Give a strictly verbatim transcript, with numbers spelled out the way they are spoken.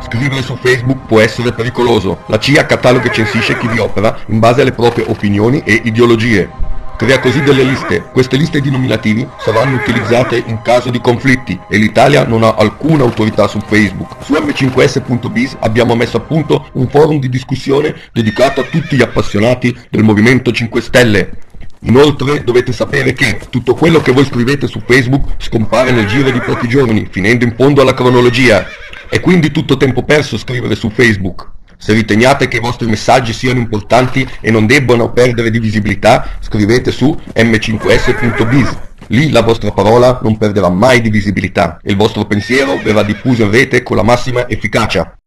Scrivere su Facebook può essere pericoloso. La C I A cataloga e censisce chi vi opera in base alle proprie opinioni e ideologie. Crea così delle liste. Queste liste di nominativi saranno utilizzate in caso di conflitti e l'Italia non ha alcuna autorità su Facebook. Su emme cinque esse punto biz abbiamo messo a punto un forum di discussione dedicato a tutti gli appassionati del Movimento cinque Stelle. Inoltre dovete sapere che tutto quello che voi scrivete su Facebook scompare nel giro di pochi giorni, finendo in fondo alla cronologia. È quindi tutto tempo perso scrivere su Facebook. Se riteniate che i vostri messaggi siano importanti e non debbano perdere di visibilità, scrivete su emme cinque esse punto biz. Lì la vostra parola non perderà mai di visibilità e il vostro pensiero verrà diffuso in rete con la massima efficacia.